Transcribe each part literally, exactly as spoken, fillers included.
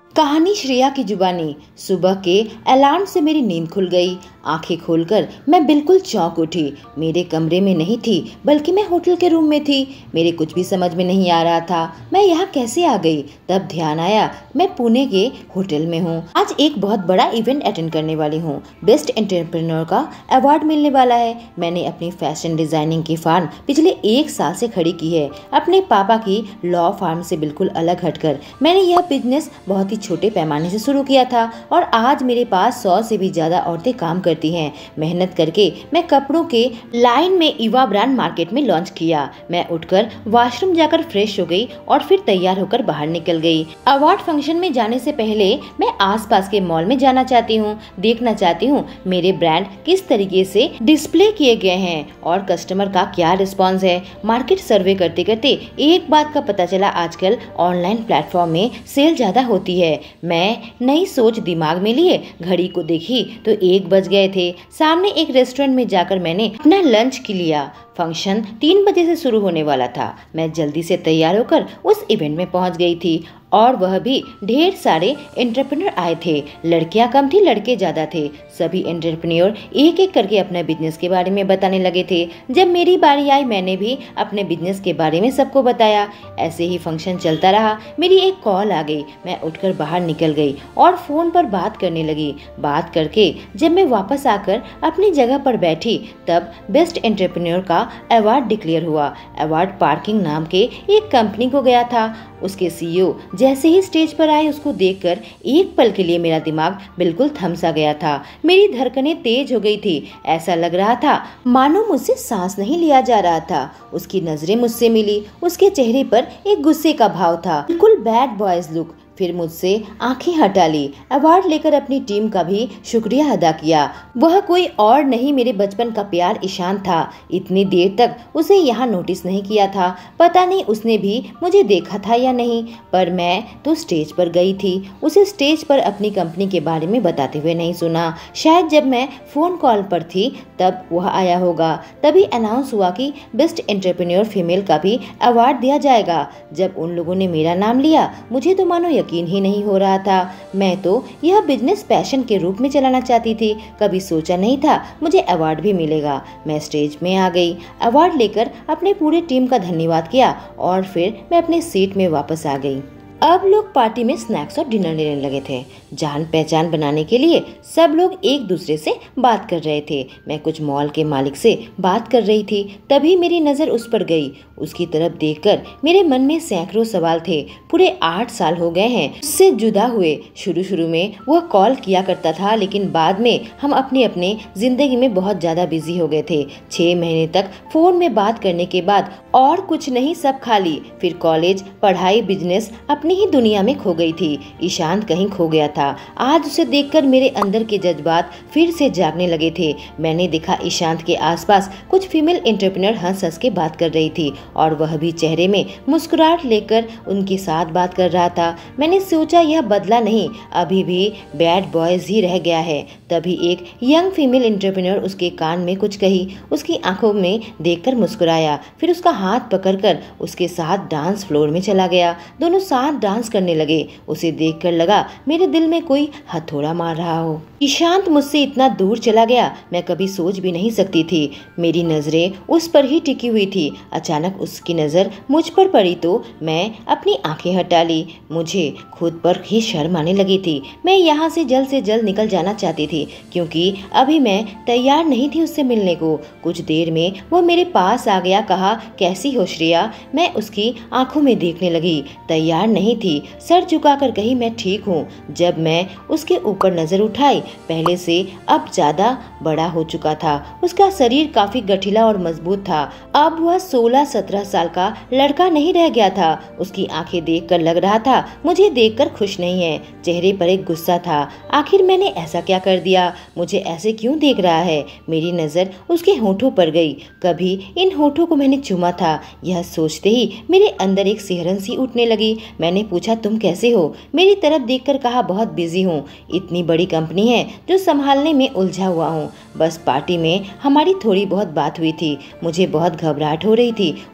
कहानी श्रेया की जुबानी। सुबह के अलार्म से मेरी नींद खुल गई। आंखें खोलकर मैं बिल्कुल चौंक उठी। मेरे कमरे में नहीं थी, बल्कि मैं होटल के रूम में थी। मेरे कुछ भी समझ में नहीं आ रहा था, मैं यहाँ कैसे आ गई। तब ध्यान आया मैं पुणे के होटल में हूँ। आज एक बहुत बड़ा इवेंट अटेंड करने वाली हूँ। बेस्ट एंटरप्रेन्योर का अवार्ड मिलने वाला है। मैंने अपनी फैशन डिजाइनिंग की फार्म पिछले एक साल से खड़ी की है, अपने पापा की लॉ फार्म से बिल्कुल अलग हटकर। मैंने यह बिजनेस बहुत ही छोटे पैमाने से शुरू किया था और आज मेरे पास सौ से भी ज्यादा औरतें काम करती हैं। मेहनत करके मैं कपड़ों के लाइन में ईवा ब्रांड मार्केट में लॉन्च किया। मैं उठकर वॉशरूम जाकर फ्रेश हो गई और फिर तैयार होकर बाहर निकल गई। अवार्ड फंक्शन में जाने से पहले मैं आसपास के मॉल में जाना चाहती हूँ, देखना चाहती हूँ मेरे ब्रांड किस तरीके से डिस्प्ले किए गए हैं और कस्टमर का क्या रिस्पॉन्स है। मार्केट सर्वे करते करते एक बात का पता चला, आजकल ऑनलाइन प्लेटफॉर्म में सेल ज्यादा होती है। मैं नई सोच दिमाग में लिए घड़ी को देखी तो एक बज गए थे। सामने एक रेस्टोरेंट में जाकर मैंने अपना लंच की लिया। फंक्शन तीन बजे से शुरू होने वाला था। मैं जल्दी से तैयार होकर उस इवेंट में पहुंच गई थी और वह भी ढेर सारे एंटरप्रेन्योर आए थे। लड़कियां कम थी, लड़के ज्यादा थे। सभी एंटरप्रेन्योर एक एक करके अपने बिजनेस के बारे में बताने लगे थे। जब मेरी बारी आई मैंने भी अपने बिजनेस के बारे में सबको बताया। ऐसे ही फंक्शन चलता रहा। मेरी एक कॉल आ गई। मैं उठकर बाहर निकल गई और फोन पर बात करने लगी। बात करके जब मैं वापस आकर अपनी जगह पर बैठी तब बेस्ट एंटरप्रेन्योर का अवार्ड डिक्लेयर हुआ। अवार्ड पार्किंग नाम के एक कंपनी को गया था। उसके सीईओ जैसे ही स्टेज पर आए उसको देखकर एक पल के लिए मेरा दिमाग बिल्कुल थम सा गया था। मेरी धड़कनें तेज हो गई थी। ऐसा लग रहा था मानो मुझसे सांस नहीं लिया जा रहा था। उसकी नजरें मुझसे मिली। उसके चेहरे पर एक गुस्से का भाव था, बिल्कुल बैड बॉयज लुक। फिर मुझसे आंखें हटा ली। अवार्ड लेकर अपनी टीम का भी शुक्रिया अदा किया। वह कोई और नहीं, मेरे बचपन का प्यार ईशान था। इतनी देर तक उसे यहाँ नोटिस नहीं किया था। पता नहीं उसने भी मुझे देखा था या नहीं, पर मैं तो स्टेज पर गई थी। उसे स्टेज पर अपनी कंपनी के बारे में बताते हुए नहीं सुना। शायद जब मैं फोन कॉल पर थी तब वह आया होगा। तभी अनाउंस हुआ कि बेस्ट एंटरप्रेन्योर फीमेल का भी अवार्ड दिया जाएगा। जब उन लोगों ने मेरा नाम लिया मुझे तो मानो यकीन ही नहीं हो रहा था। मैं तो यह बिजनेस पैशन के रूप में चलाना चाहती थी। कभी सोचा नहीं था मुझे अवार्ड भी मिलेगा। मैं स्टेज में आ गई, अवार्ड लेकर अपने पूरे टीम का धन्यवाद किया और फिर मैं अपने सीट में वापस आ गई। अब लोग पार्टी में स्नैक्स और डिनर लेने लगे थे। जान पहचान बनाने के लिए सब लोग एक दूसरे से बात कर रहे थे। मैं कुछ मॉल के मालिक से बात कर रही थी, तभी मेरी नजर उस पर गई। उसकी तरफ देखकर मेरे मन में सैकड़ों सवाल थे। पूरे आठ साल हो गए हैं उससे जुदा हुए। शुरू शुरू में वह कॉल किया करता था, लेकिन बाद में हम अपने अपने जिंदगी में बहुत ज्यादा बिजी हो गए थे। छह महीने तक फोन में बात करने के बाद और कुछ नहीं, सब खाली। फिर कॉलेज, पढ़ाई, बिजनेस, अपनी ही दुनिया में खो गई थी। ईशान कहीं खो गया था। आज उसे देखकर मेरे अंदर के जज्बात फिर से जागने लगे थे। मैंने देखा ईशान के आसपास कुछ फीमेल एंटरप्रेन्योर हंस हंस के बात कर रही थी और वह भी चेहरे में मुस्कुराहट लेकर उनके साथ बात कर रहा था। मैंने सोचा यह बदला नहीं, अभी भी बैड बॉयज ही रह गया है। तभी एक यंग फीमेल एंटरप्रेन्योर उसके कान में कुछ कही। उसकी आंखों में देखकर मुस्कुराया, फिर उसका हाथ पकड़कर उसके साथ डांस फ्लोर में चला गया। दोनों साथ डांस करने लगे। उसे देखकर लगा मेरे दिल में कोई हथौड़ा मार रहा हो। ईशांत मुझसे इतना दूर चला गया मैं कभी सोच भी नहीं सकती थी। मेरी नजरें उस पर ही टिकी हुई थी। अचानक उसकी नजर मुझ पर पड़ी तो मैं अपनी आंखें हटा ली। मुझे खुद पर ही शर्म आने लगी थी। मैं यहाँ से जल्द से जल्द निकल जाना चाहती थी, क्योंकि अभी मैं तैयार नहीं थी उससे मिलने को। कुछ देर में वो मेरे पास आ गया, कहा कैसी हो श्रेया। मैं उसकी आंखों में देखने लगी, तैयार नहीं थी। सर झुकाकर कही मैं ठीक हूँ। जब मैं उसके ऊपर नजर उठाई, पहले से अब ज्यादा बड़ा हो चुका था। उसका शरीर काफी गठीला और मजबूत था। अब वह सोलह सत्रह साल का लड़का नहीं रह गया था। उसकी आंखें देखकर लग रहा था मुझे देखकर खुश नहीं है। चेहरे पर एक गुस्सा था। आखिर मैंने ऐसा क्या कर दिया, मुझे ऐसे क्यों देख रहा है। मेरी नजर उसके होठों पर गई। कभी इन होठों को मैंने चूमा था। यह सोचते ही मेरे अंदर एक सिहरन सी उठने लगी। मैंने पूछा तुम कैसे हो। मेरी तरफ देखकर कहा बहुत बिजी हूँ, इतनी बड़ी कंपनी है जो संभालने में उलझा हुआ हूँ। बस पार्टी में हमारी थोड़ी बहुत बात हुई थी, मुझे बहुत घबराहट हो रही थी।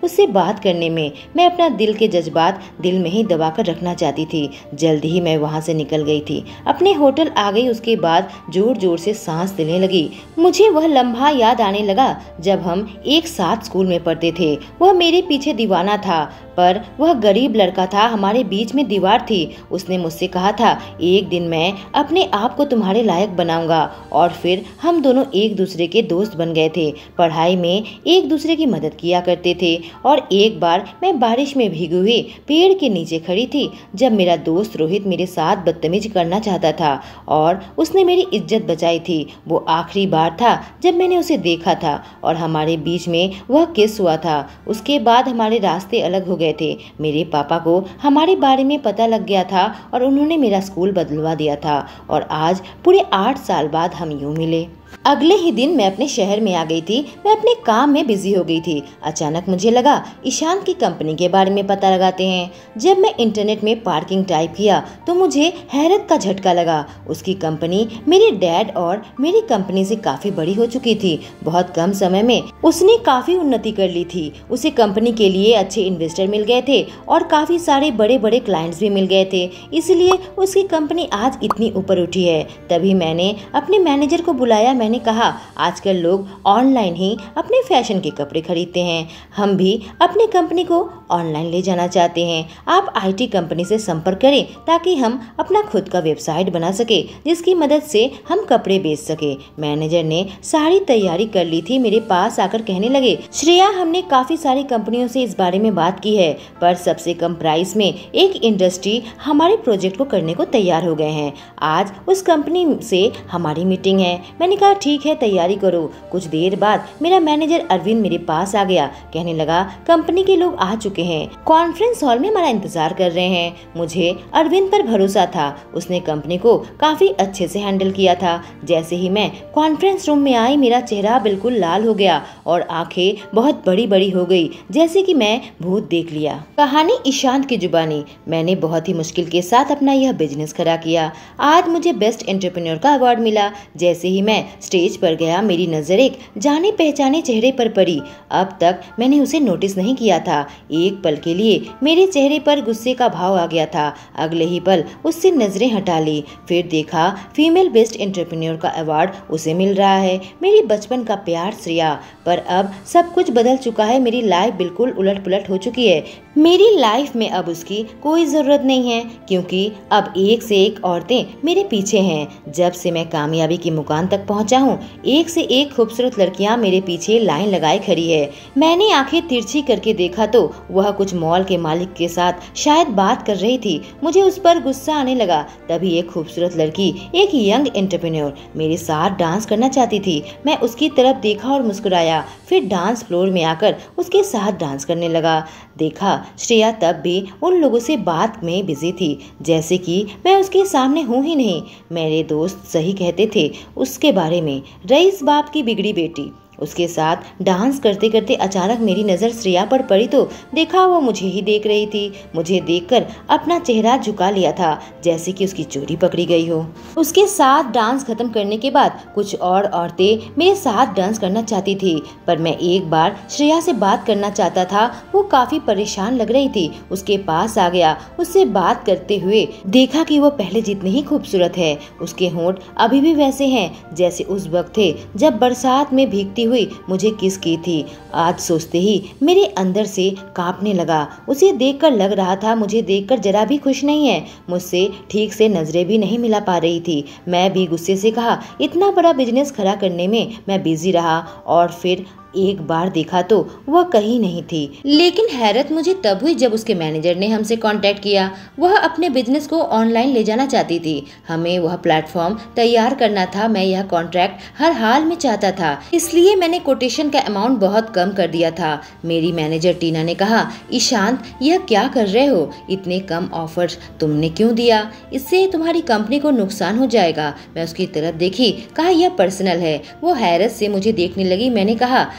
उससे बात करने में। मैं अपना दिल के जज्बात दिल में ही दबा कर रखना चाहती थी। जल्द ही मैं वहाँ से निकल गई थी। अपने होटल आ गई। उसके बाद जोर जोर से सांस लेने लगी। मुझे वह लम्हा याद आने लगा जब हम एक साथ स्कूल में पढ़ते थे। वह मेरे पीछे दीवाना था, पर वह गरीब लड़का था। हमारे बीच में दीवार थी। उसने मुझसे कहा था, एक दिन मैं अपने आप को तुम्हारे लायक बनाऊंगा। और फिर हम दोनों एक दूसरे के दोस्त बन गए थे। पढ़ाई में एक दूसरे की मदद किया करते थे। और एक बार मैं बारिश में भीगी हुई पेड़ के नीचे खड़ी थी जब मेरा दोस्त रोहित मेरे साथ बदतमीजी करना चाहता था और उसने मेरी इज्जत बचाई थी। वो आखिरी बार था जब मैंने उसे देखा था और हमारे बीच में वह किस हुआ था। उसके बाद हमारे रास्ते अलग हो गए थे। मेरे पापा को हमारे बारे में पता लग गया था और उन्होंने मेरा स्कूल बदलवा दिया था और आज पूरे आठ साल बाद हम यूं मिले। अगले ही दिन मैं अपने शहर में आ गई थी। मैं अपने काम में बिजी हो गई थी। अचानक मुझे लगा ईशान की कंपनी के बारे में पता लगाते हैं। जब मैं इंटरनेट में पार्किंग टाइप किया तो मुझे हैरत का झटका लगा। उसकी कंपनी मेरे डैड और मेरी कंपनी से काफी बड़ी हो चुकी थी। बहुत कम समय में उसने काफी उन्नति कर ली थी। उसे कंपनी के लिए अच्छे इन्वेस्टर मिल गए थे और काफी सारे बड़े बड़े क्लाइंट्स भी मिल गए थे। इसलिए उसकी कंपनी आज इतनी ऊपर उठी है। तभी मैंने अपने मैनेजर को बुलाया। मैंने कहा, आजकल लोग ऑनलाइन ही अपने फैशन के कपड़े खरीदते हैं। हम भी अपनी कंपनी को ऑनलाइन ले जाना चाहते हैं। आप आईटी कंपनी से संपर्क करें ताकि हम अपना खुद का वेबसाइट बना सके जिसकी मदद से हम कपड़े बेच सके। मैनेजर ने सारी तैयारी कर ली थी। मेरे पास आकर कहने लगे, श्रेया, हमने काफी सारी कंपनियों से इस बारे में बात की है, पर सबसे कम प्राइस में एक इंडस्ट्री हमारे प्रोजेक्ट को करने को तैयार हो गए हैं। आज उस कंपनी से हमारी मीटिंग है। मैंने कहा, ठीक है, तैयारी करो। कुछ देर बाद मेरा मैनेजर अरविंद मेरे पास आ गया। कहने लगा, कंपनी के लोग आ चुके हैं, कॉन्फ्रेंस हॉल में हमारा इंतजार कर रहे हैं। मुझे अरविंद पर भरोसा था। उसने कंपनी को काफी अच्छे से हैंडल किया था। जैसे ही मैं कॉन्फ्रेंस रूम में आई, मेरा चेहरा बिल्कुल लाल हो गया और आंखें बहुत बड़ी बड़ी हो गई, जैसे कि मैं भूत देख लिया। कहानी ईशान की जुबानी। मैंने बहुत ही मुश्किल के साथ अपना यह बिजनेस खड़ा किया। आज मुझे बेस्ट एंटरप्रेन्योर का अवार्ड मिला। जैसे ही मैं स्टेज पर गया, मेरी नजर एक जाने पहचाने चेहरे पर पड़ी। अब तक मैंने उसे नोटिस नहीं किया था। एक पल के लिए मेरे चेहरे पर गुस्से का भाव आ गया था। अगले ही पल उससे नजरें हटा ली। फिर देखा फीमेल बेस्ट एंटरप्रेन्योर का अवार्ड उसे मिल रहा है। मेरी बचपन का प्यार श्रेया। पर अब सब कुछ बदल चुका है। मेरी लाइफ बिल्कुल उलट पुलट हो चुकी है। मेरी लाइफ में अब उसकी कोई जरूरत नहीं है, क्योंकि अब एक से एक औरतें मेरे पीछे हैं। जब से मैं कामयाबी की मुकाम तक पहुंचा हूं, एक से एक खूबसूरत लड़कियां मेरे पीछे लाइन लगाए खड़ी है। मैंने आंखें तिरछी करके देखा तो वह कुछ मॉल के मालिक के साथ शायद बात कर रही थी। मुझे उस पर गुस्सा आने लगा। तभी एक खूबसूरत लड़की, एक यंग एंटरप्रेन्योर, मेरे साथ डांस करना चाहती थी। मैं उसकी तरफ देखा और मुस्कुराया। फिर डांस फ्लोर में आकर उसके साथ डांस करने लगा। देखा श्रेया तब भी उन लोगों से बात में बिजी थी, जैसे कि मैं उसके सामने हूँ ही नहीं। मेरे दोस्त सही कहते थे उसके बारे में, रईस बाप की बिगड़ी बेटी। उसके साथ डांस करते करते अचानक मेरी नज़र श्रेया पर पड़ी तो देखा वो मुझे ही देख रही थी। मुझे देखकर अपना चेहरा झुका लिया था, जैसे कि उसकी चोरी पकड़ी गई हो। उसके साथ डांस खत्म करने के बाद कुछ और औरतें मेरे साथ डांस करना चाहती थी, पर मैं एक बार श्रेया से बात करना चाहता था। वो काफी परेशान लग रही थी। उसके पास आ गया। उससे बात करते हुए देखा कि वो पहले जितनी ही खूबसूरत है। उसके होंठ अभी भी वैसे हैं जैसे उस वक्त थे जब बरसात में भीगती हुई मुझे किस की थी। आज सोचते ही मेरे अंदर से कांपने लगा। उसे देखकर लग रहा था मुझे देखकर जरा भी खुश नहीं है। मुझसे ठीक से नजरें भी नहीं मिला पा रही थी। मैं भी गुस्से से कहा, इतना बड़ा बिजनेस खड़ा करने में मैं बिजी रहा और फिर एक बार देखा तो वह कहीं नहीं थी। लेकिन हैरत मुझे तब हुई जब उसके मैनेजर ने हमसे कांटेक्ट किया। वह अपने बिजनेस को ऑनलाइन ले जाना चाहती थी। हमें वह प्लेटफॉर्म तैयार करना था। मैं यह कॉन्ट्रैक्ट हर हाल में चाहता था, इसलिए मैंने कोटेशन का अमाउंट बहुत कम कर दिया था। मेरी मैनेजर टीना ने कहा, ईशांत, यह क्या कर रहे हो? इतने कम ऑफर्स तुमने क्यों दिया? इससे तुम्हारी कंपनी को नुकसान हो जाएगा। मैं उसकी तरफ देखी, कहा यह पर्सनल है। वो हैरत से मुझे देखने लगी। मैंने कहा,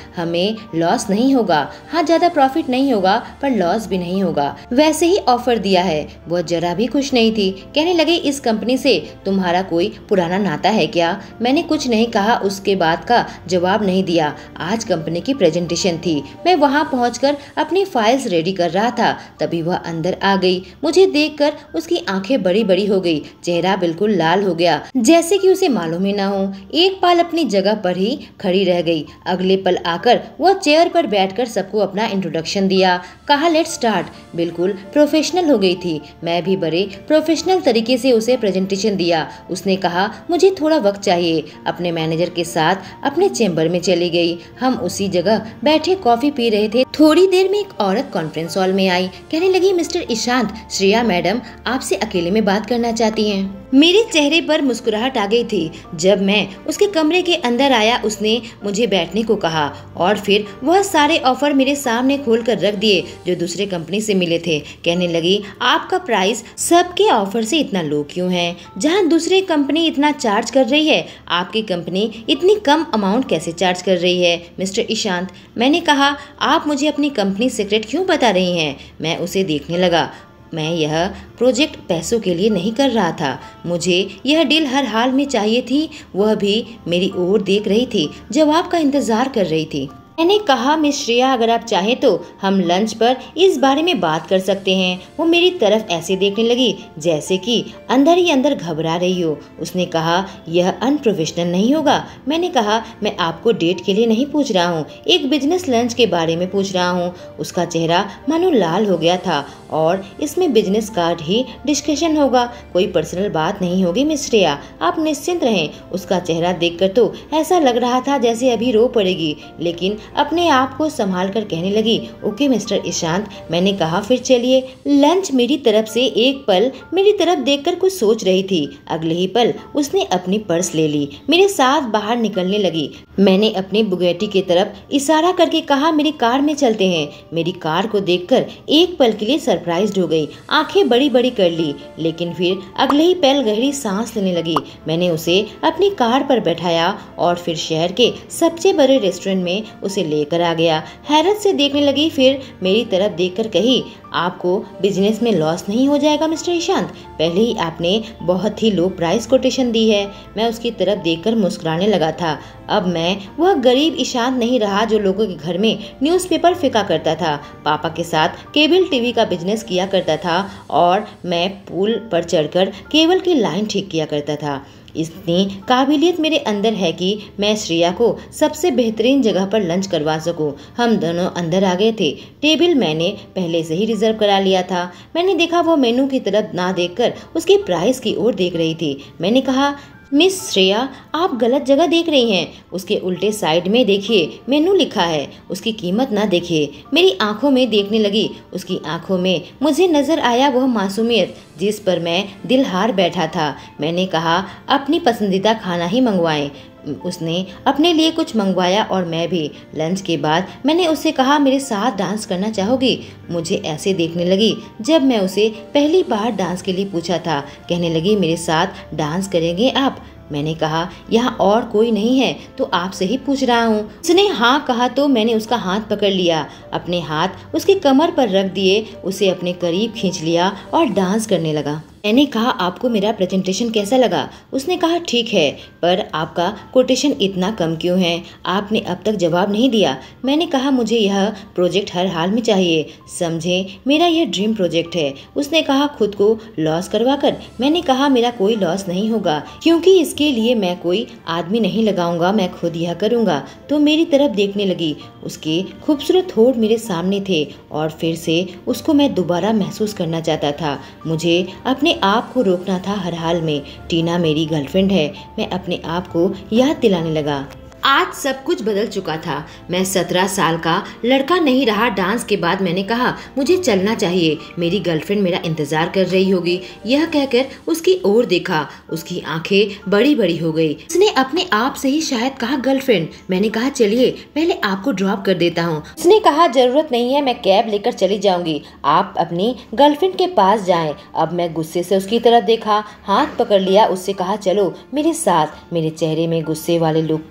हमें लॉस नहीं होगा। हाँ, ज्यादा प्रॉफिट नहीं होगा पर लॉस भी नहीं होगा। वैसे ही ऑफर दिया है। वो जरा भी खुश नहीं थी। कहने लगे, इस कंपनी से तुम्हारा कोई पुराना नाता है क्या? मैंने कुछ नहीं कहा, उसके बाद का जवाब नहीं दिया। आज कंपनी की प्रेजेंटेशन थी। मैं वहाँ पहुंचकर अपनी फाइल्स रेडी कर रहा था, तभी वह अंदर आ गई। मुझे देखकर उसकी आंखें बड़ी बड़ी हो गई, चेहरा बिल्कुल लाल हो गया, जैसे कि उसे मालूम ही ना हो। एक पल अपनी जगह पर ही खड़ी रह गई। अगले पल आकर वह चेयर पर बैठकर सबको अपना इंट्रोडक्शन दिया। कहा, लेट्स स्टार्ट। बिल्कुल प्रोफेशनल हो गई थी। मैं भी बड़े प्रोफेशनल तरीके से उसे प्रेजेंटेशन दिया। उसने कहा, मुझे थोड़ा वक्त चाहिए। अपने मैनेजर के साथ अपने चेम्बर में चली गई। हम उसी जगह बैठे कॉफी पी रहे थे। थोड़ी देर में एक औरत कॉन्फ्रेंस हॉल में आई। कहने लगी, मिस्टर ईशांत, श्रेया मैडम आपसे अकेले में बात करना चाहती हैं। मेरे चेहरे पर मुस्कुराहट आ गई थी। जब मैं उसके कमरे के अंदर आया, उसने मुझे बैठने को कहा और फिर वह सारे ऑफर मेरे सामने खोल कर रख दिए जो दूसरे कंपनी से मिले थे। कहने लगी, आपका प्राइस सबके ऑफर से इतना लो क्यों है? जहां दूसरी कंपनी इतना चार्ज कर रही है, आपकी कंपनी इतनी कम अमाउंट कैसे चार्ज कर रही है? मिस्टर ईशांत, मैंने कहा, आप मुझे अपनी कंपनी सीक्रेट क्यों बता रही हैं? मैं उसे देखने लगा। मैं यह प्रोजेक्ट पैसों के लिए नहीं कर रहा था। मुझे यह डील हर हाल में चाहिए थी। वह भी मेरी ओर देख रही थी, जवाब का इंतजार कर रही थी। मैंने कहा, मिस श्रेया, अगर आप चाहें तो हम लंच पर इस बारे में बात कर सकते हैं। वो मेरी तरफ ऐसे देखने लगी जैसे कि अंदर ही अंदर घबरा रही हो। उसने कहा, यह अनप्रोफेशनल नहीं होगा। मैंने कहा, मैं आपको डेट के लिए नहीं पूछ रहा हूँ, एक बिजनेस लंच के बारे में पूछ रहा हूँ। उसका चेहरा मानो लाल हो गया था। और इसमें बिजनेस कार्ड ही डिस्कशन होगा, कोई पर्सनल बात नहीं होगी मिस श्रेया, आप निश्चिंत रहें। उसका चेहरा देखकर तो ऐसा लग रहा था जैसे अभी रो पड़ेगी, लेकिन अपने आप को संभाल कर कहने लगी, ओके मिस्टर ईशांत। मैंने कहा, फिर चलिए। लंच मेरी तरफ से एक पल मेरी तरफ देखकर कुछ सोच रही थी। अगले ही पल उसने अपनी पर्स ले ली, मेरे साथ बाहर निकलने लगी। मैंने अपनी बुगेटी की तरफ इशारा करके कहा, मेरी कार में चलते हैं। मेरी कार को देखकर एक पल के लिए सरप्राइज्ड हो गई, आंखें बड़ी बड़ी कर ली, लेकिन फिर अगले ही पल गहरी सांस लेने लगी। मैंने उसे अपनी कार पर बैठाया और फिर शहर के सबसे बड़े रेस्टोरेंट में उसे लेकर आ गया। हैरत से देखने लगी, फिर मेरी तरफ देखकर कही, आपको बिजनेस में लॉस नहीं हो जाएगा मिस्टर ईशांत? पहले ही आपने बहुत ही लो प्राइस कोटेशन दी है। मैं उसकी तरफ देखकर मुस्कुराने लगा था। अब मैं वह गरीब ईशांत नहीं रहा जो लोगों के घर में न्यूज़पेपर फेंका करता था, पापा के साथ केबल टीवी का बिजनेस किया करता था और मैं पुल पर चढ़कर केबल की लाइन ठीक किया करता था। इतनी काबिलियत मेरे अंदर है कि मैं श्रेया को सबसे बेहतरीन जगह पर लंच करवा सकूं। हम दोनों अंदर आ गए थे। टेबल मैंने पहले से ही रिजर्व करा लिया था। मैंने देखा वो मेनू की तरफ ना देखकर उसके प्राइस की ओर देख रही थी। मैंने कहा, मिस श्रेया, आप गलत जगह देख रही हैं। उसके उल्टे साइड में देखिए, मेनू लिखा है, उसकी कीमत ना देखिए। मेरी आंखों में देखने लगी। उसकी आंखों में मुझे नजर आया वह मासूमियत जिस पर मैं दिल हार बैठा था। मैंने कहा, अपनी पसंदीदा खाना ही मंगवाएं। उसने अपने लिए कुछ मंगवाया और मैं भी। लंच के बाद मैंने उससे कहा, मेरे साथ डांस करना चाहोगी? मुझे ऐसे देखने लगी जब मैं उसे पहली बार डांस के लिए पूछा था। कहने लगी, मेरे साथ डांस करेंगे आप? मैंने कहा, यहाँ और कोई नहीं है तो आपसे ही पूछ रहा हूँ। उसने हाँ कहा तो मैंने उसका हाथ पकड़ लिया, अपने हाथ उसके कमर पर रख दिए, उसे अपने करीब खींच लिया और डांस करने लगा। मैंने कहा, आपको मेरा प्रेजेंटेशन कैसा लगा? उसने कहा, ठीक है, पर आपका कोटेशन इतना कम क्यों है? आपने अब तक जवाब नहीं दिया। मैंने कहा, मुझे यह प्रोजेक्ट हर हाल में चाहिए, समझे, मेरा यह ड्रीम प्रोजेक्ट है। उसने कहा, खुद को लॉस करवा कर? मैंने कहा, मेरा कोई लॉस नहीं होगा, क्योंकि इसके लिए मैं कोई आदमी नहीं लगाऊंगा, मैं खुद यह करूंगा। तो मेरी तरफ देखने लगी। उसके खूबसूरत होठ मेरे सामने थे और फिर से उसको मैं दोबारा महसूस करना चाहता था। मुझे अपने आप को रोकना था हर हाल में। टीना मेरी गर्लफ्रेंड है, मैं अपने आप को याद दिलाने लगा। आज सब कुछ बदल चुका था। मैं सत्रह साल का लड़का नहीं रहा। डांस के बाद मैंने कहा, मुझे चलना चाहिए, मेरी गर्लफ्रेंड मेरा इंतजार कर रही होगी। यह कहकर उसकी ओर देखा, उसकी आंखें बड़ी बड़ी हो गई। उसने अपने आप से ही शायद कहा, गर्लफ्रेंड। मैंने कहा, चलिए पहले आपको ड्रॉप कर देता हूँ। उसने कहा, जरूरत नहीं है, मैं कैब लेकर चली जाऊंगी, आप अपनी गर्लफ्रेंड के पास जाएं। अब मैं गुस्से से उसकी तरफ देखा, हाथ पकड़ लिया, उससे कहा, चलो मेरे साथ। मेरे चेहरे में गुस्से वाले लुक को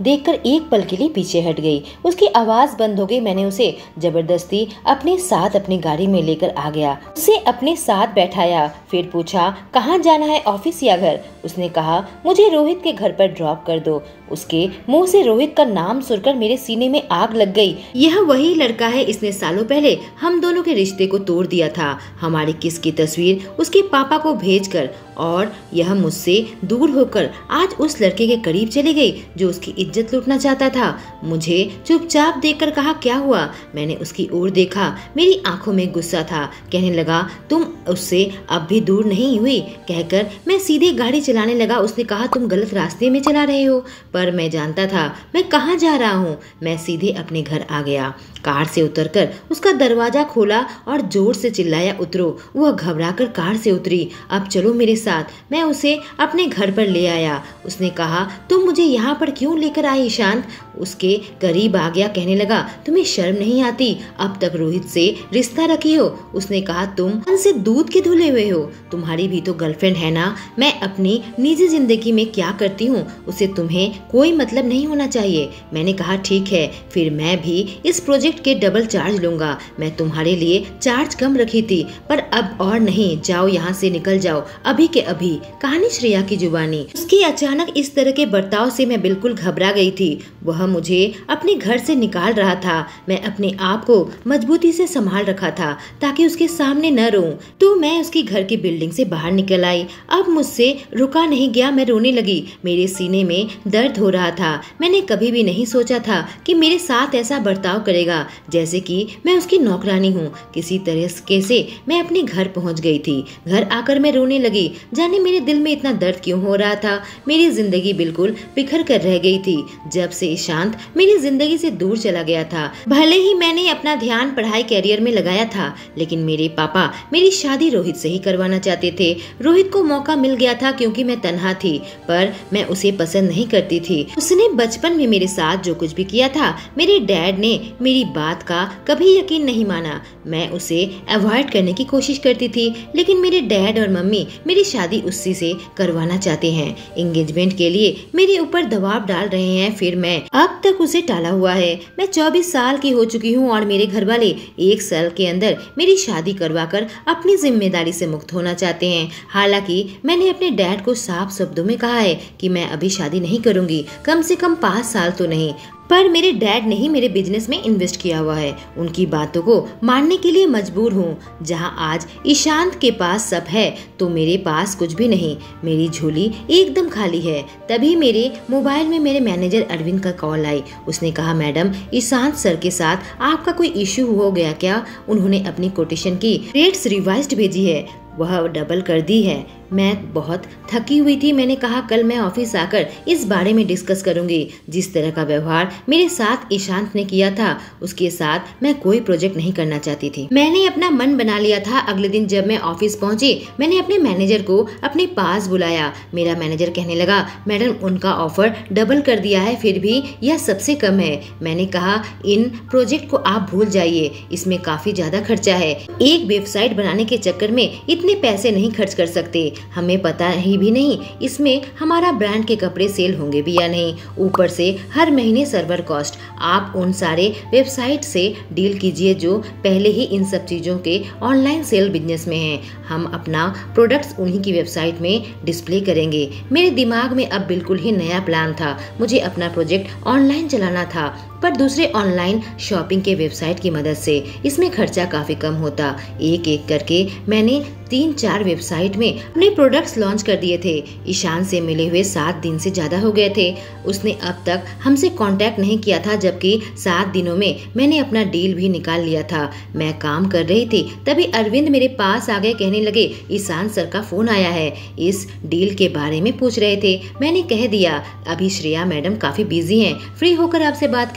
देखकर एक पल के लिए पीछे हट गई। उसकी आवाज बंद हो गई। मैंने उसे जबरदस्ती अपने साथ अपनी गाड़ी में लेकर आ गया, उसे अपने साथ बैठाया, फिर पूछा कहाँ जाना है, ऑफिस या घर? उसने कहा मुझे रोहित के घर पर ड्रॉप कर दो। उसके मुंह से रोहित का नाम सुनकर मेरे सीने में आग लग गई। यह वही लड़का है, इसने सालों पहले हम दोनों के रिश्ते को तोड़ दिया था, हमारी किस की तस्वीर उसके पापा को भेजकर, और यह मुझसे दूर होकर आज उस लड़के के करीब चली गई जो उसकी इज्जत लूटना चाहता था। मुझे चुपचाप देखकर कहा क्या हुआ? मैंने उसकी ओर देखा, मेरी आंखों में गुस्सा था। कहने लगा तुम उससे अब भी दूर नहीं हुई। कहकर मैं सीधे गाड़ी चलाने लगा। उसने कहा तुम गलत रास्ते में चला रहे हो, पर मैं जानता था मैं कहाँ जा रहा हूँ। मैं सीधे अपने घर आ गया। कार से उतरकर उसका दरवाजा खोला और जोर से चिल्लाया उतरो। वह घबराकर कार से उतरी। अब चलो मेरे साथ। मैं उसे अपने घर पर ले आया। उसने कहा तुम मुझे यहाँ पर क्यों लेकर आई ईशांत? उसके करीब आ गया। कहने लगा तुम्हें शर्म नहीं आती? अब तक रोहित से रिश्ता रखी हो। उसने कहा तुम से दूध के धुले हुए हो, तुम्हारी भी तो गर्लफ्रेंड है ना। मैं अपनी निजी जिंदगी में क्या करती हूँ उसे तुम्हें कोई मतलब नहीं होना चाहिए। मैंने कहा ठीक है, फिर मैं भी इस प्रोजेक्ट के डबल चार्ज लूंगा। मैं तुम्हारे लिए चार्ज कम रखी थी, पर अब और नहीं। जाओ यहाँ से, निकल जाओ अभी के अभी। कहानी श्रेया की जुबानी। उसके अचानक इस तरह के बर्ताव से मैं बिल्कुल घबरा गई थी। वह मुझे अपने घर से निकाल रहा था। मैं अपने आप को मजबूती से संभाल रखा था ताकि उसके सामने न रोऊं। तो मैं उसकी घर की बिल्डिंग से बाहर निकल आई। अब मुझसे रुका नहीं गया, मैं रोने लगी। मेरे सीने में दर्द हो रहा था। मैंने कभी भी नहीं सोचा था कि मेरे साथ ऐसा बर्ताव करेगा, जैसे कि मैं उसकी नौकरानी हूँ। किसी तरीके से मैं अपने घर पहुँच गई थी। घर आकर मैं रोने लगी। जाने मेरे दिल में इतना दर्द क्यों हो रहा था। मेरी जिंदगी बिल्कुल बिखर कर रह गई थी जब से ईशांत मेरी जिंदगी से दूर चला गया था। भले ही मैंने अपना ध्यान पढ़ाई कैरियर में लगाया था, लेकिन मेरे पापा मेरी शादी रोहित से ही करवाना चाहते थे। रोहित को मौका मिल गया था क्योंकि मैं तन्हा थी, पर मैं उसे पसंद नहीं करती थी। उसने बचपन में मेरे साथ जो कुछ भी किया था, मेरे डैड ने मेरी बात का कभी यकीन नहीं माना। मैं उसे अवॉइड करने की कोशिश करती थी, लेकिन मेरे डैड और मम्मी मेरी शादी उसी से करवाना चाहते हैं। एंगेजमेंट के लिए मेरे ऊपर दबाव डाल रहे हैं, फिर मैं अब तक उसे टाला हुआ है। मैं चौबीस साल की हो चुकी हूँ और मेरे घर वाले एक साल के अंदर मेरी शादी करवाकर अपनी जिम्मेदारी से मुक्त होना चाहते हैं। हालांकि मैंने अपने डैड को साफ शब्दों में कहा है कि मैं अभी शादी नहीं करूंगी, कम से कम पाँच साल तो नहीं। पर मेरे डैड ने ही मेरे बिजनेस में इन्वेस्ट किया हुआ है। उनकी बातों को मानने के लिए मजबूर हूँ। जहाँ आज ईशांत के पास सब है, तो मेरे पास कुछ भी नहीं। मेरी झोली एकदम खाली है। तभी मेरे मोबाइल में मेरे मैनेजर अरविंद का कॉल आई। उसने कहा मैडम, ईशांत सर के साथ आपका कोई इश्यू हो गया क्या? उन्होंने अपनी कोटेशन की रेट्स रिवाइज्ड भेजी है, वह डबल कर दी है। मैं बहुत थकी हुई थी। मैंने कहा कल मैं ऑफिस आकर इस बारे में डिस्कस करूंगी। जिस तरह का व्यवहार मेरे साथ ईशांत ने किया था, उसके साथ मैं कोई प्रोजेक्ट नहीं करना चाहती थी। मैंने अपना मन बना लिया था। अगले दिन जब मैं ऑफिस पहुंची, मैंने अपने मैनेजर को अपने पास बुलाया। मेरा मैनेजर कहने लगा मैडम, उनका ऑफर डबल कर दिया है, फिर भी यह सबसे कम है। मैंने कहा इन प्रोजेक्ट को आप भूल जाइए, इसमें काफी ज्यादा खर्चा है। एक वेबसाइट बनाने के चक्कर में इतने पैसे नहीं खर्च कर सकते। हमें पता ही भी नहीं इसमें हमारा ब्रांड के कपड़े सेल होंगे भी या नहीं। ऊपर से हर महीने सर्वर कॉस्ट। आप उन सारे वेबसाइट से डील कीजिए जो पहले ही इन सब चीजों के ऑनलाइन सेल बिजनेस में हैं। हम अपना प्रोडक्ट्स उन्हीं की वेबसाइट में डिस्प्ले करेंगे। मेरे दिमाग में अब बिल्कुल ही नया प्लान था। मुझे अपना प्रोजेक्ट ऑनलाइन चलाना था, पर दूसरे ऑनलाइन शॉपिंग के वेबसाइट की मदद से। इसमें खर्चा काफी कम होता। एक एक करके मैंने तीन चार वेबसाइट में अपने प्रोडक्ट्स लॉन्च कर दिए थे। ईशान से मिले हुए सात दिन से ज्यादा हो गए थे। उसने अब तक हमसे कांटेक्ट नहीं किया था, जबकि सात दिनों में मैंने अपना डील भी निकाल लिया था। मैं काम कर रही थी, तभी अरविंद मेरे पास आ गए। कहने लगे ईशान सर का फोन आया है, इस डील के बारे में पूछ रहे थे। मैंने कह दिया अभी श्रेया मैडम काफी बिजी हैं, फ्री होकर आपसे बात करें।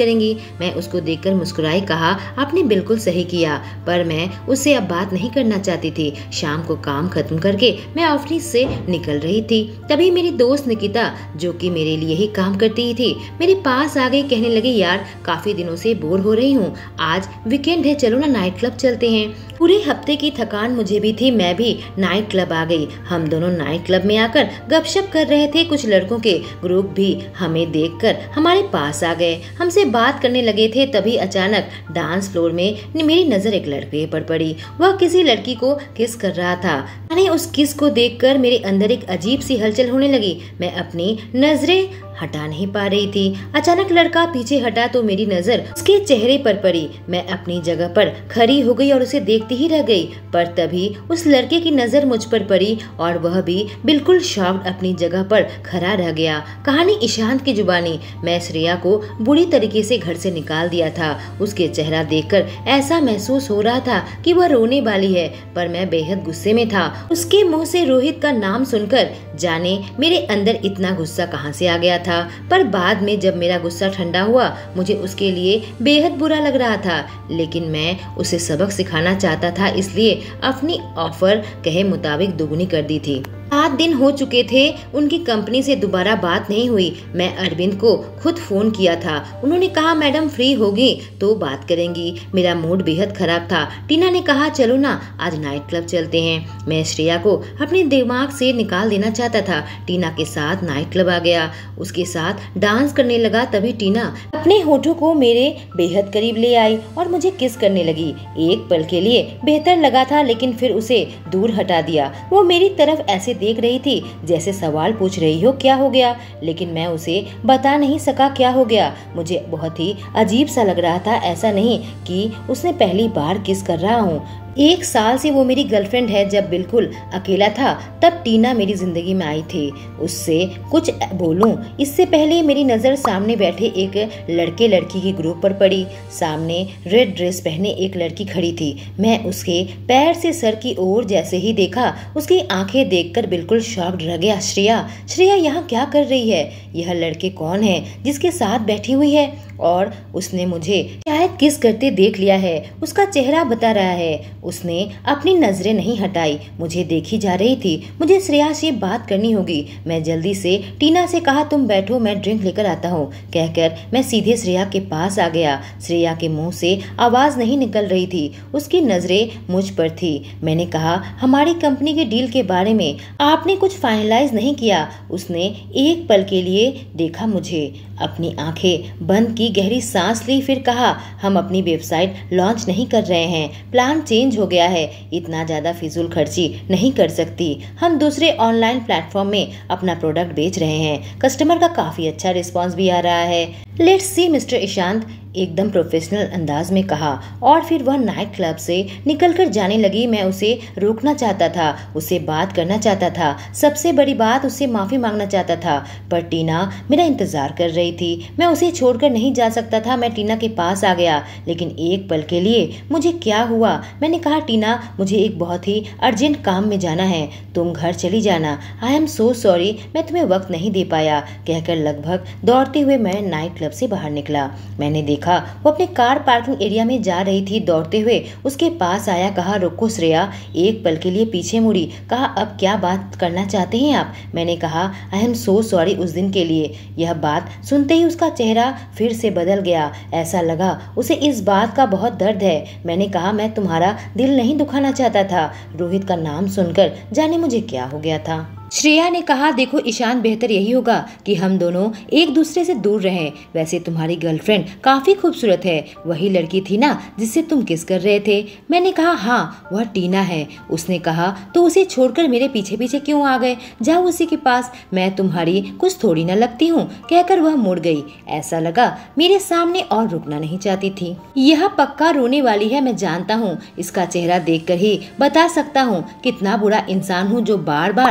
करेंगी। मैं उसको देखकर मुस्कुराई, कहा आपने बिल्कुल सही किया, पर मैं उससे अब बात नहीं करना चाहती थी। शाम को काम खत्म करके मैं ऑफिस से निकल रही थी, तभी मेरी दोस्त निकिता, जो कि मेरे लिए ही काम करती थी, मेरे पास आ गई। कहने लगी, यार काफी दिनों से बोर हो रही हूँ, आज वीकेंड है, चलो ना नाइट क्लब चलते हैं। पूरे हफ्ते की थकान मुझे भी थी, मैं भी नाइट क्लब आ गई। हम दोनों नाइट क्लब में आकर गपशप कर रहे थे। कुछ लड़कों के ग्रुप भी हमें देखकर हमारे पास आ गए, हमसे बात करने लगे थे। तभी अचानक डांस फ्लोर में मेरी नजर एक लड़के पर पड़ी। वह किसी लड़की को किस कर रहा था। मैंने उस किस को देखकर मेरे अंदर एक अजीब सी हलचल होने लगी। मैं अपनी नजरें हटा नहीं पा रही थी। अचानक लड़का पीछे हटा तो मेरी नजर उसके चेहरे पर पड़ी। मैं अपनी जगह पर खड़ी हो गई और उसे देखती ही रह गई, पर तभी उस लड़के की नजर मुझ पर पड़ी और वह भी बिल्कुल शॉक्ड अपनी जगह पर खड़ा रह गया। कहानी ईशांत की जुबानी। मैं श्रेया को बुरी तरीके से घर से निकाल दिया था। उसके चेहरा देखकर ऐसा महसूस हो रहा था कि वह रोने वाली है, पर मैं बेहद गुस्से में था। उसके मुंह से रोहित का नाम सुनकर जाने मेरे अंदर इतना गुस्सा कहां से आ गया था। पर बाद में जब मेरा गुस्सा ठंडा हुआ, मुझे उसके लिए बेहद बुरा लग रहा था, लेकिन मैं उसे सबक सिखाना चाहता था, इसलिए अपनी ऑफर कहे मुताबिक दुगनी कर दी थी। सात दिन हो चुके थे, उनकी कंपनी से दोबारा बात नहीं हुई। मैं अरविंद को खुद फोन किया था, उन्होंने कहा मैडम फ्री होगी तो बात करेंगी। मेरा मूड बेहद खराब था। टीना ने कहा चलो ना आज नाइट क्लब चलते हैं। मैं श्रेया को अपने दिमाग से निकाल देना चाहता था। टीना के साथ नाइट क्लब आ गया, उसके साथ डांस करने लगा। तभी टीना अपने होठों को मेरे बेहद करीब ले आई और मुझे किस करने लगी। एक पल के लिए बेहतर लगा था, लेकिन फिर उसे दूर हटा दिया। वो मेरी तरफ ऐसे देख रही थी जैसे सवाल पूछ रही हो क्या हो गया, लेकिन मैं उसे बता नहीं सका क्या हो गया। मुझे बहुत ही अजीब सा लग रहा था, ऐसा नहीं कि उसने पहली बार किस कर रहा हूँ। एक साल से वो मेरी गर्लफ्रेंड है। जब बिल्कुल अकेला था तब टीना मेरी जिंदगी में आई थी। उससे कुछ बोलूं इससे पहले मेरी नजर सामने बैठे एक लड़के लड़की की ग्रुप पर पड़ी। सामने रेड ड्रेस पहने एक लड़की खड़ी थी। मैं उसके पैर से सर की ओर जैसे ही देखा, उसकी आंखें देखकर बिल्कुल शॉक्ड रह गया। श्रेया श्रेया यहाँ क्या कर रही है? यह लड़के कौन है जिसके साथ बैठी हुई है? और उसने मुझे शायद किस करते देख लिया है, उसका चेहरा बता रहा है। उसने अपनी नजरें नहीं हटाई, मुझे देखी जा रही थी। मुझे श्रेया से बात करनी होगी। मैं जल्दी से टीना से कहा तुम बैठो, मैं ड्रिंक लेकर आता हूँ। कहकर मैं सीधे श्रेया के पास आ गया। श्रेया के मुंह से आवाज नहीं निकल रही थी, उसकी नजरें मुझ पर थी। मैंने कहा हमारी कंपनी के डील के बारे में आपने कुछ फाइनलाइज नहीं किया। उसने एक पल के लिए देखा मुझे, अपनी आंखें बंद की, गहरी सांस ली, फिर कहा हम अपनी वेबसाइट लॉन्च नहीं कर रहे हैं, प्लान चेंज हो गया है। इतना ज्यादा फिजूल खर्ची नहीं कर सकती। हम दूसरे ऑनलाइन प्लेटफॉर्म में अपना प्रोडक्ट बेच रहे हैं। कस्टमर का काफी अच्छा रिस्पांस भी आ रहा है। लेट्स सी मिस्टर ईशांत, एकदम प्रोफेशनल अंदाज में कहा, और फिर वह नाइट क्लब से निकलकर जाने लगी। मैं उसे रोकना चाहता था, उससे बात करना चाहता था, सबसे बड़ी बात उससे माफी मांगना चाहता था, पर टीना मेरा इंतजार कर रही थी। मैं उसे छोड़कर नहीं जा सकता था। मैं टीना के पास आ गया, लेकिन एक पल के लिए मुझे क्या हुआ। मैंने कहा टीना मुझे एक बहुत ही अर्जेंट काम में जाना है, तुम घर चली जाना। आई एम सो सॉरी, मैं तुम्हें वक्त नहीं दे पाया। कहकर लगभग दौड़ते हुए मैं नाइट क्लब से बाहर निकला। मैंने देखा वो अपने कार पार्किंग एरिया में जा रही थी। दौड़ते हुए उसके पास आया, कहा रुको श्रेया। एक पल के लिए पीछे मुड़ी, कहा अब क्या बात करना चाहते हैं आप? मैंने कहा आई एम सो सॉरी उस दिन के लिए। यह बात सुनते ही उसका चेहरा फिर से बदल गया, ऐसा लगा उसे इस बात का बहुत दर्द है। मैंने कहा मैं तुम्हारा दिल नहीं दुखाना चाहता था। रोहित का नाम सुनकर जाने मुझे क्या हो गया था। श्रेया ने कहा देखो ईशान, बेहतर यही होगा कि हम दोनों एक दूसरे से दूर रहें। वैसे तुम्हारी गर्लफ्रेंड काफी खूबसूरत है, वही लड़की थी ना जिससे तुम किस कर रहे थे? मैंने कहा हाँ वह टीना है। उसने कहा तो उसे छोड़कर मेरे पीछे पीछे क्यों आ गए? जाओ उसी के पास, मैं तुम्हारी कुछ थोड़ी ना लगती हूँ। कहकर वह मुड़ गई। ऐसा लगा मेरे सामने और रुकना नहीं चाहती थी। यह पक्का रोने वाली है, मैं जानता हूँ। इसका चेहरा देख कर ही बता सकता हूँ कितना बुरा इंसान हूँ जो बार बार इसे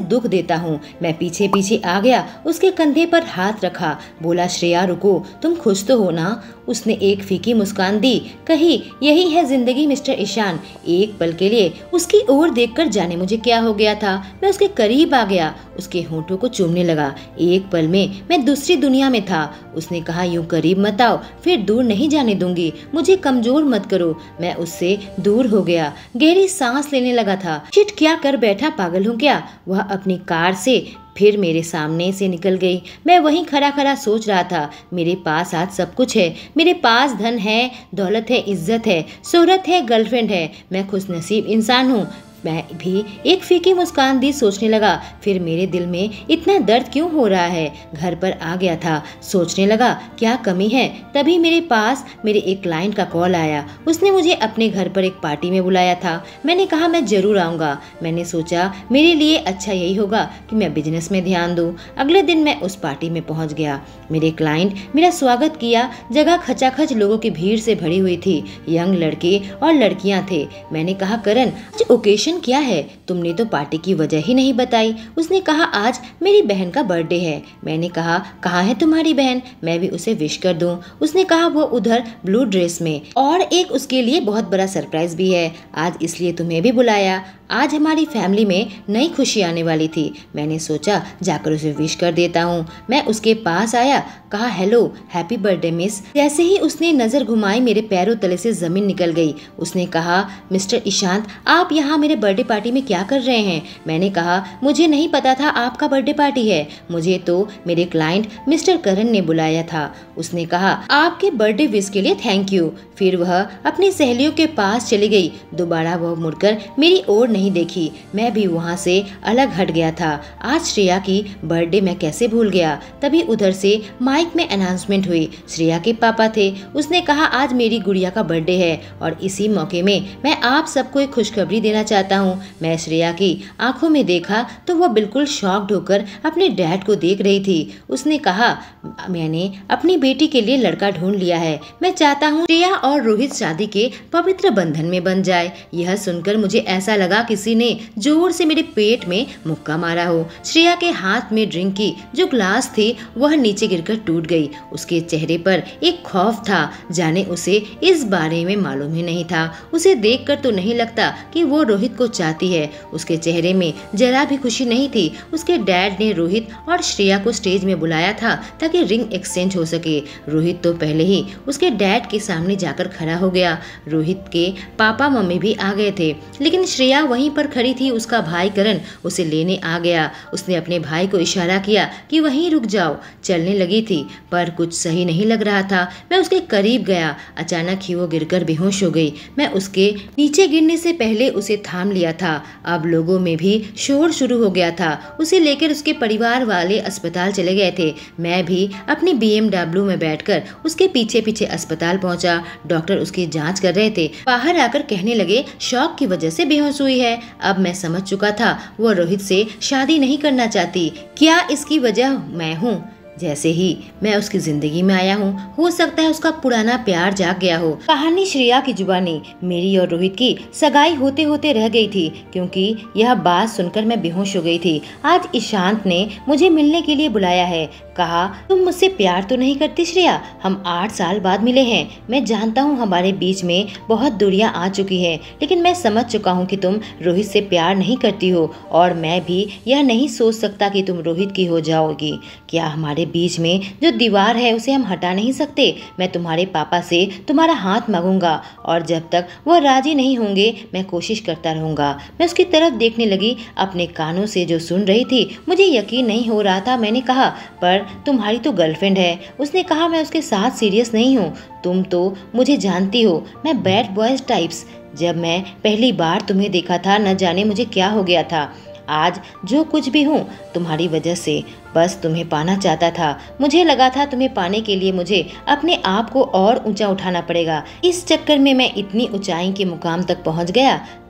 दुख देता हूँ। मैं पीछे पीछे आ गया, उसके कंधे पर हाथ रखा, बोला श्रेया रुको, तुम खुश तो हो ना? उसने एक फीकी मुस्कान दी, कही यही है जिंदगी मिस्टर ईशान। एक पल के लिए उसकी ओर देखकर जाने मुझे क्या हो गया था, मैं उसके करीब आ गया, उसके होंठों को चूमने लगा। एक पल में मैं दूसरी दुनिया में था। उसने कहा यूं करीब मत आओ, फिर दूर नहीं जाने दूंगी, मुझे कमजोर मत करो। मैं उससे दूर हो गया, गहरी सांस लेने लगा था। शिट, क्या कर बैठा, पागल हूँ क्या? वह अपनी कार से फिर मेरे सामने से निकल गई। मैं वहीं खड़ा खड़ा सोच रहा था, मेरे पास आज सब कुछ है, मेरे पास धन है, दौलत है, इज्जत है, शोहरत है, गर्लफ्रेंड है, मैं खुशनसीब इंसान हूँ। मैं भी एक फीकी मुस्कान दी, सोचने लगा फिर मेरे दिल में इतना दर्द क्यों हो रहा है। घर पर आ गया था, सोचने लगा क्या कमी है। तभी मेरे पास मेरे एक क्लाइंट का कॉल आया। उसने मुझे अपने घर पर एक पार्टी में बुलाया था। मैंने कहा मैं जरूर आऊँगा। मैंने सोचा मेरे लिए अच्छा यही होगा कि मैं बिजनेस में ध्यान दूँ। अगले दिन मैं उस पार्टी में पहुँच गया। मेरे क्लाइंट मेरा स्वागत किया। जगह खचाखच लोगों की भीड़ से भरी हुई थी, यंग लड़के और लड़कियाँ थे। मैंने कहा करण, आज ओकेशन क्या है? तुमने तो पार्टी की वजह ही नहीं बताई। उसने कहा आज मेरी बहन का बर्थडे है। मैंने कहा कहाँ है तुम्हारी बहन, मैं भी उसे विश कर दूं। उसने कहा वो उधर ब्लू ड्रेस में, और एक उसके लिए बहुत बड़ा सरप्राइज भी है, आज इसलिए तुम्हें भी बुलाया। आज हमारी फैमिली में नई खुशी आने वाली थी। मैंने सोचा जाकर उसे विश कर देता हूँ। मैं उसके पास आया, कहा हेलो, हैप्पी बर्थडे मिस। जैसे ही उसने नजर घुमाई मेरे पैरों तले से जमीन निकल गई। उसने कहा मिस्टर ईशांत, आप यहाँ मेरे बर्थडे पार्टी में क्या कर रहे हैं? मैंने कहा मुझे नहीं पता था आपका बर्थडे पार्टी है, मुझे तो मेरे क्लाइंट मिस्टर करण ने बुलाया था। उसने कहा आपके बर्थडे विश के लिए थैंक यू। फिर वह अपनी सहेलियों के पास चली गई। दोबारा वह मुड़कर मेरी ओर नहीं देखी। मैं भी वहाँ से अलग हट गया था। आज श्रेया की बर्थडे मैं कैसे भूल गया। तभी उधर से माइक में अनाउंसमेंट हुई। श्रेया के पापा थे। उसने कहा आज मेरी गुड़िया का बर्थडे है और इसी मौके में मैं आप सबको एक खुशखबरी देना चाहता हूँ। मैं श्रेया की आंखों में देखा तो वह बिल्कुल शॉक्ड होकर अपने डैड को देख रही थी। उसने कहा मैंने अपनी बेटी के लिए लड़का ढूंढ लिया है। मैं चाहता हूँ श्रेया और रोहित शादी के पवित्र बंधन में बंध जाए। यह सुनकर मुझे ऐसा लगा किसी ने जोर से मेरे पेट में मुक्का मारा हो। श्रेया के हाथ में ड्रिंक की जो ग्लास थी वह नीचे गिरकर टूट गई। उसके चेहरे पर एक खौफ था, जाने उसे इस बारे में मालूम ही नहीं था। उसे देखकर तो नहीं लगता कि वो रोहित को चाहती है। उसके चेहरे में जरा भी खुशी नहीं थी। उसके डैड ने रोहित और श्रेया को स्टेज में बुलाया था ताकि रिंग एक्सचेंज हो सके। रोहित तो पहले ही उसके डैड के सामने जाकर खड़ा हो गया। रोहित के पापा मम्मी भी आ गए थे, लेकिन श्रेया वहीं पर खड़ी थी। उसका भाई करण उसे लेने आ गया। उसने अपने भाई को इशारा किया कि वहीं रुक जाओ। चलने लगी थी पर कुछ सही नहीं लग रहा था। मैं उसके करीब गया। अचानक ही वो गिरकर बेहोश हो गई। मैं उसके नीचे गिरने से पहले उसे थाम लिया था। अब लोगों में भी शोर शुरू हो गया था। उसे लेकर उसके परिवार वाले अस्पताल चले गए थे। मैं भी अपनी बी एम डब्ल्यू में बैठकर उसके पीछे पीछे अस्पताल पहुंचा। डॉक्टर उसकी जांच कर रहे थे। बाहर आकर कहने लगे शॉक की वजह से बेहोश हुई है। अब मैं समझ चुका था वो रोहित से शादी नहीं करना चाहती। क्या इसकी वजह मैं हूँ? जैसे ही मैं उसकी जिंदगी में आया हूँ, हो सकता है उसका पुराना प्यार जाग गया हो। कहानी श्रेया की जुबानी मेरी और रोहित की सगाई होते होते रह गई थी, क्योंकि यह बात सुनकर मैं बेहोश हो गई थी। आज ईशांत ने मुझे मिलने के लिए बुलाया है। कहा तुम मुझसे प्यार तो नहीं करती श्रेया? हम आठ साल बाद मिले हैं। मैं जानता हूँ हमारे बीच में बहुत दूरियां आ चुकी हैं, लेकिन मैं समझ चुका हूँ कि तुम रोहित से प्यार नहीं करती हो, और मैं भी यह नहीं सोच सकता कि तुम रोहित की हो जाओगी। क्या हमारे बीच में जो दीवार है उसे हम हटा नहीं सकते? मैं तुम्हारे पापा से तुम्हारा हाथ मांगूंगा, और जब तक वो राजी नहीं होंगे मैं कोशिश करता रहूंगा। मैं उसकी तरफ देखने लगी, अपने कानों से जो सुन रही थी। मुझे यकीन नहीं हो रहा था। मैंने कहा पर तुम्हारी तो गर्लफ्रेंड है। उसने कहा मैं उसके साथ सीरियस नहीं हूँ। तुम तो मुझे जानती हो, मैं बैड बॉयज टाइप्स। जब मैं पहली बार तुम्हें देखा था न जाने मुझे क्या हो गया था। आज जो कुछ भी हूँ तुम्हारी वजह से। बस तुम्हें पाना चाहता था। मुझे लगा था तुम्हें पाने के लिए मुझे अपने आप को और ऊंचा उठाना पड़ेगा। इस चक्कर में मैं इतनी ऊंचाई के मुकाम तक पहुँच गया।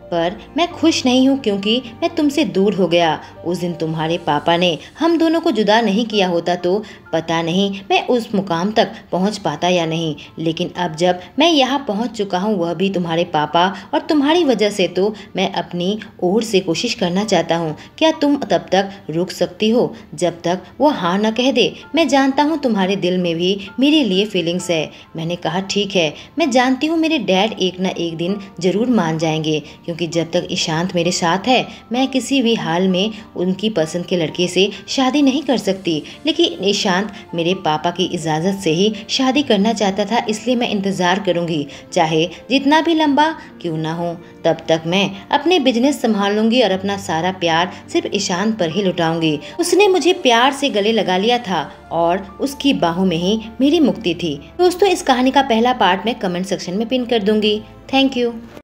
पर मैं खुश नहीं हूँ क्योंकि मैं तुमसे दूर हो गया। उस दिन तुम्हारे पापा ने हम दोनों को जुदा नहीं किया होता तो पता नहीं मैं उस मुकाम तक पहुँच पाता या नहीं, लेकिन अब जब मैं यहाँ पहुँच चुका हूँ वह भी तुम्हारे पापा और तुम्हारी वजह से, तो मैं अपनी ओर से कोशिश करना चाहता हूँ। क्या तुम तब तक रुक सकती हो जब तक वो हाँ न कह दे? मैं जानता हूँ तुम्हारे दिल में भी मेरे लिए फीलिंग्स है। मैंने कहा ठीक है, मैं जानती हूँ मेरे डैड एक ना एक दिन जरूर मान जाएंगे, क्योंकि जब तक ईशांत मेरे साथ है मैं किसी भी हाल में उनकी पसंद के लड़के से शादी नहीं कर सकती। लेकिन ईशांत मेरे पापा की इजाज़त से ही शादी करना चाहता था, इसलिए मैं इंतज़ार करूंगी, चाहे जितना भी लंबा क्यों ना हो। तब तक मैं अपने बिजनेस संभाल लूंगी और अपना सारा प्यार सिर्फ ईशांत पर ही लुटाऊंगी। उसने मुझे प्यार से गले लगा लिया था और उसकी बाहों में ही मेरी मुक्ति थी। दोस्तों, इस कहानी का पहला पार्ट मैं कमेंट सेक्शन में पिन कर दूंगी। Thank you.